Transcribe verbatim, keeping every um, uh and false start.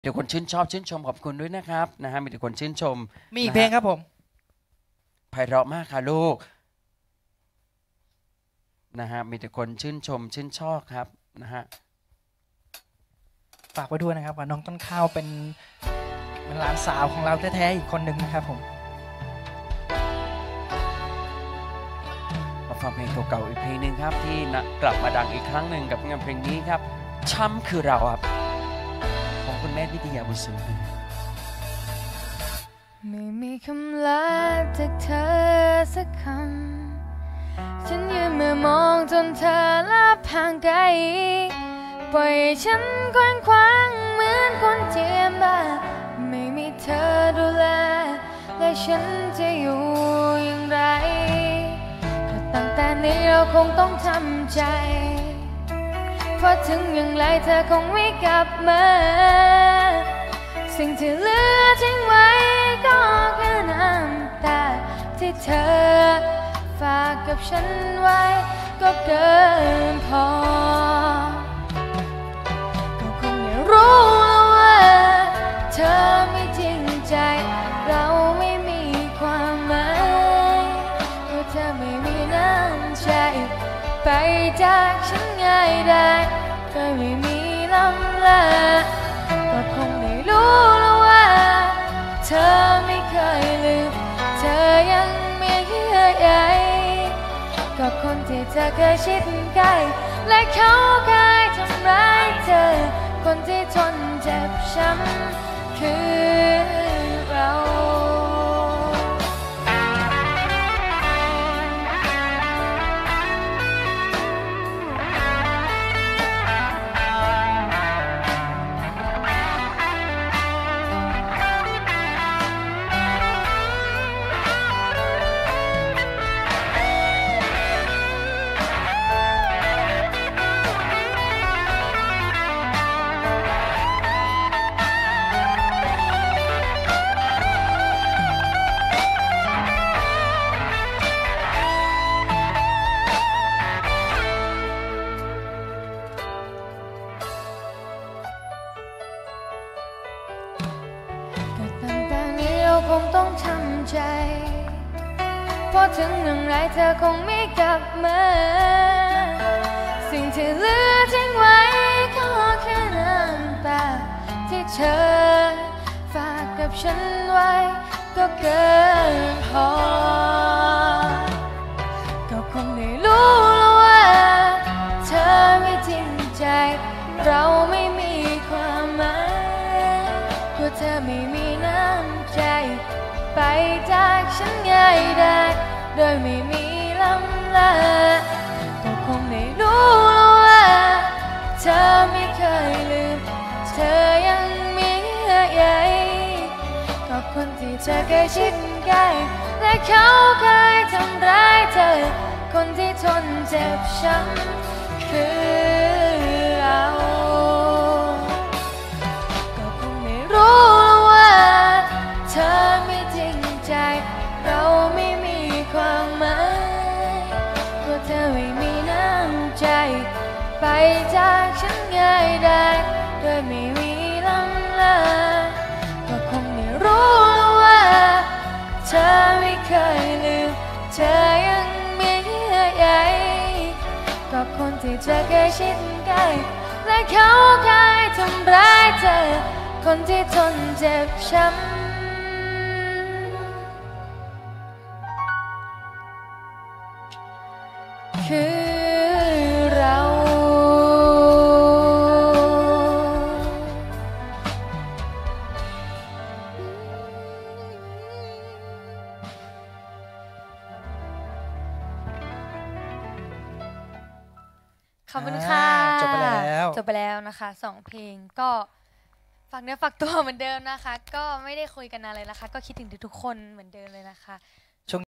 เดี๋ยวคนชื่นชอบชื่นชมขอบคุณด้วยนะครับนะฮะมีแต่คนชื่นชมมีอีกเพลงครับผมไพเราะมากค่ะลูกนะฮะมีแต่คนชื่นชมชื่นชอบครับนะฮะฝากไว้ด้วยนะครับว่าน้องต้นข้าวเป็นเป็นหลานสาวของเราแท้ๆอีกคนหนึ่งนะครับผมมาฟังเพลงเก่าๆอีกเพลงหนึ่งครับที่กลับมาดังอีกครั้งหนึ่งกับงานเพลงนี้ครับช้ำคือเราครับของคุณแม่วิทยาบุญสูงไม่มีคำลาจากเธอสักคำฉันยืนมือมองจนเธอลับห่างไกลปล่อยฉันคว้างคว้างเหมือนคนเจียมบ้าไม่มีเธอดูแลและฉันจะอยู่อย่างไรก็ตั้งแต่นี้เราคงต้องทำใจเพราะถึงอย่างไรเธอคงไม่กลับมาสิ่งที่เหลือทิ้งไว้ก็แค่น้ำตาที่เธอฝากกับฉันไว้ก็เกินพอก็คงไม่รู้แล้วว่าเธอไม่จริงใจเราไม่มีความหมายเพราะเธอไม่มีน้ำใจไปจากฉันง่ายได้โดยไม่มีลำลาก็คงไม่รู้แล้วว่าเธอไม่เคยลืมเธอยังมีเยื่อใยก็คนที่เธอเคยชิดใกล้และเขาเคยทำร้ายเธอคนที่ทนเจ็บช้ำคือเราคงต้องทำใจเพราะถึงอย่างไรเธอคงไม่กลับมาสิ่งที่เหลือทิ้งไว้ก็แค่น้ำตาที่เธอฝากกับฉันไว้ก็เกินพอก็คงได้รู้แล้วว่าเธอไม่จริงใจเราไม่มีความหมายเพราะเธอไม่มีน้ำใจไปจากฉันง่ายได้โดยไม่มีลำลาก็คงได้รู้แล้วว่าเธอไม่เคยลืมเธอยังมีเยื่อใยก็คนที่เธอเคยชิดใกล้และเขาเคยทำร้ายเธอคนที่ทนเจ็บช้ำคือเราก็คงไม่รู้แล้วว่าเธอไม่จริงใจเราไม่มีความหมายเพราะเธอไม่มีน้ำใจไปจากฉันง่ายได้โดยไม่มีลำลาก็คงไม่รู้แล้วว่าเธอไม่เคยลืมเธอยังมีเยื่อใยก็คนที่เธอเคยชิดใกล้และเขาเคยทำร้ายเธอคนที่ทนเจ็บช้ำคือเราขอบคุณค่ะจบไปแล้วจบไปแล้วนะคะสองเพลงก็ฝากเนื้อฝากตัวเหมือนเดิมนะคะก็ไม่ได้คุยกันอะไรนะคะก็คิดถึงทุกคนเหมือนเดิมเลยนะคะ